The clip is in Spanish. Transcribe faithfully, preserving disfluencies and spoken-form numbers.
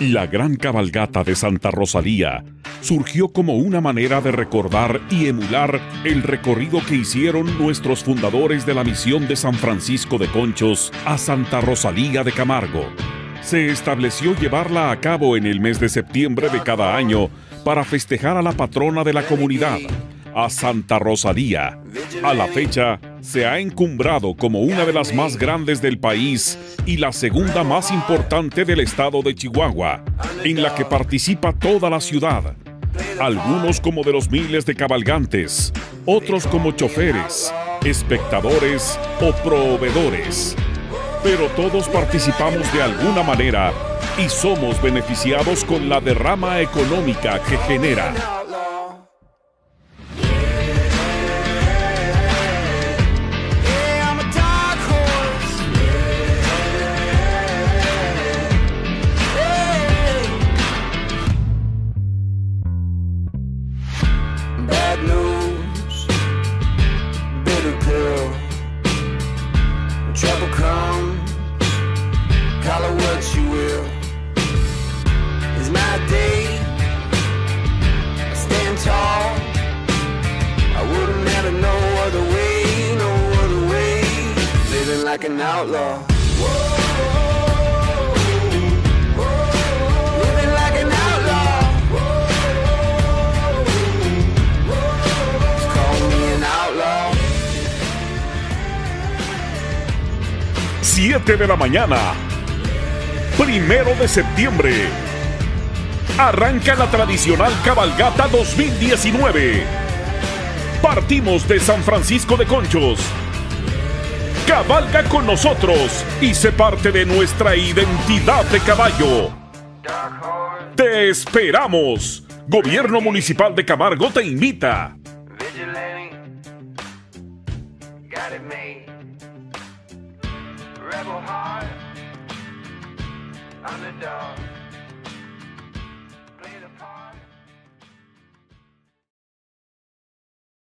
La gran cabalgata de Santa Rosalía surgió como una manera de recordar y emular el recorrido que hicieron nuestros fundadores de la misión de San Francisco de Conchos a Santa Rosalía de Camargo. Se estableció llevarla a cabo en el mes de septiembre de cada año para festejar a la patrona de la comunidad, a Santa Rosalía. A la fecha, se ha encumbrado como una de las más grandes del país y la segunda más importante del estado de Chihuahua, en la que participa toda la ciudad. Algunos como de los miles de cabalgantes, otros como choferes, espectadores o proveedores. Pero todos participamos de alguna manera y somos beneficiados con la derrama económica que genera. Trouble comes, call it what you will. It's my day, I stand tall. I wouldn't never know other way, no other way. Living like an outlaw. Living like an outlaw. Just call me an outlaw. siete de la mañana, primero de septiembre, arranca la tradicional cabalgata dos mil diecinueve. Partimos de San Francisco de Conchos. Cabalga con nosotros y sé parte de nuestra identidad de caballo. ¡Te esperamos! Gobierno Municipal de Camargo te invita. Rebel heart, underdog.